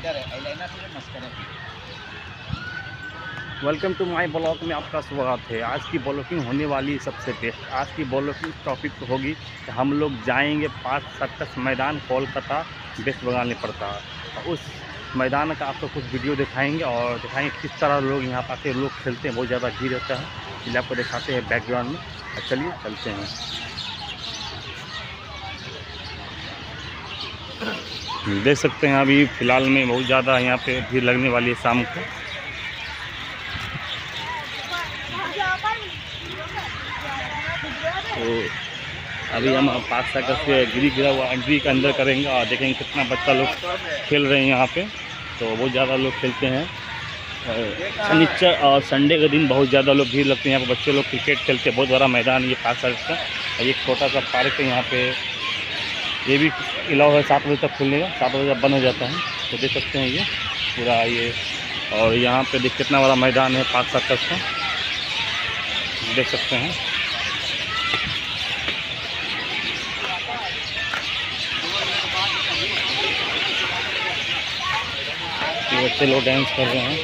Welcome to my blog में आपका स्वागत है। आज की ब्लॉगिंग होने वाली सबसे बेस्ट। आज की ब्लॉगिंग टॉपिक होगी कि हम लोग जाएंगे पार्क सर्कस मैदान कोलकाता वेस्ट बंगाल में पड़ता है। उस मैदान का आपको कुछ वीडियो दिखाएंगे और दिखाएंगे किस तरह लोग यहाँ पर आके लोग खेलते हैं। बहुत ज़्यादा भीड़ रहता है, इसलिए आपको दिखाते हैं बैकग्राउंड में। चलिए चलते हैं। देख सकते हैं अभी फ़िलहाल में बहुत ज़्यादा यहाँ पे भीड़ लगने वाली है शाम को। तो अभी हम पार्क सर्कस से गिरा हुआ एंट्री के अंदर करेंगे और देखेंगे कितना बच्चा लोग खेल रहे हैं यहाँ पे। तो बहुत ज़्यादा लोग खेलते हैं। शनिचर और संडे के दिन बहुत ज़्यादा लोग भीड़ लगते हैं यहाँ पे। बच्चे लोग क्रिकेट खेलते हैं। बहुत बड़ा मैदान ये पार्क सर्कस का। एक छोटा सा पार्क है यहाँ पे। ये भी अलाउ है 7 बजे तक खुलने का, 7 बजे बंद हो जाता है। तो देख सकते हैं ये पूरा ये। और यहाँ पे देख कितना बड़ा मैदान है पार्क सर्कस का, देख सकते हैं। ये बच्चे लोग डांस कर रहे हैं।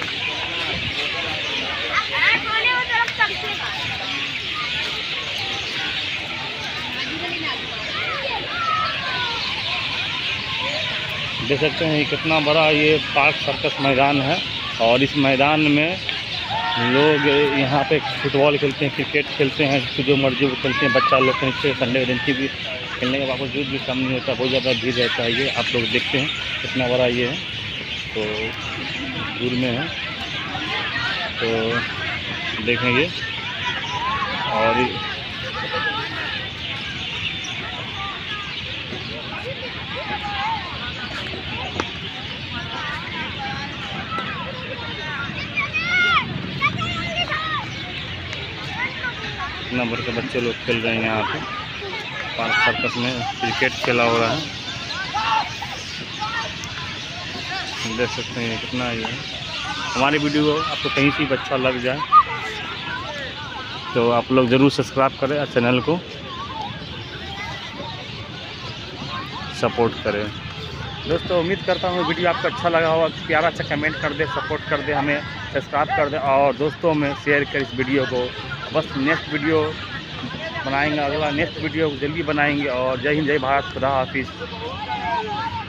देख सकते हैं कितना बड़ा ये पार्क सर्कस मैदान है। और इस मैदान में लोग यहाँ पे फुटबॉल खेलते हैं, क्रिकेट खेलते हैं, जो मर्जी वो खेलते हैं। बच्चा लोग खेलते हैं। संडे के दिन की भी खेलने के बावजूद भी कम नहीं होता, बहुत ज़्यादा भीड़ रहता है। ये आप लोग देखते हैं कितना बड़ा ये है। तो दूर में है तो देखेंगे। और नंबर के बच्चे लोग खेल रहे हैं यहाँ पे पार्क सर्कस में। क्रिकेट खेला हो रहा है, देख सकते हैं कितना ये है। हमारी वीडियो आपको कहीं से भी अच्छा लग जाए तो आप लोग ज़रूर सब्सक्राइब करें, चैनल को सपोर्ट करें। दोस्तों उम्मीद करता हूँ वीडियो आपको अच्छा लगा होगा। प्यारा सा कमेंट कर दे, सपोर्ट कर दे, हमें सब्सक्राइब कर दे और दोस्तों में शेयर कर इस वीडियो को। बस नेक्स्ट वीडियो बनाएंगे, अगला नेक्स्ट वीडियो जल्दी बनाएंगे। और जय हिंद, जय भारत, खुदा हाफिज़।